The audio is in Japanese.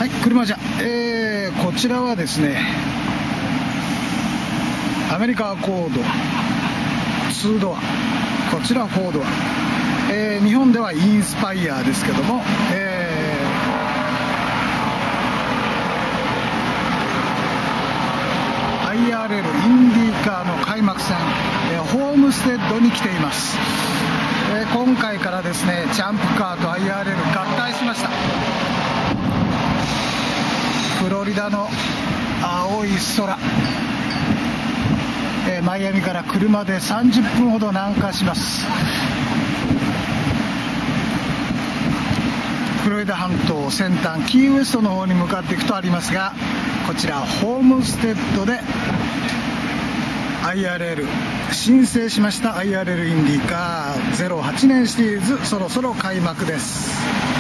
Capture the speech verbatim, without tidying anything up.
はい、車じゃ、えー、こちらはですね、アメリカアコードツードア、こちらフォードア、えー、日本ではインスパイアですけども、えー、アイアールエル インディーカーの開幕戦、えー、ホームステッドに来ています。えー、今回からですね、ジャンプカーと アイアールエル 合体しました。フロリダの青い空、えー、マイアミから車でさんじゅっぷんほど南下します。フロリダ半島先端キーウエストの方に向かっていくとありますが、こちらホームステッドで アイアールエル 申請しました。 アイアールエル インディーカーゼロはちねんシリーズ、そろそろ開幕です。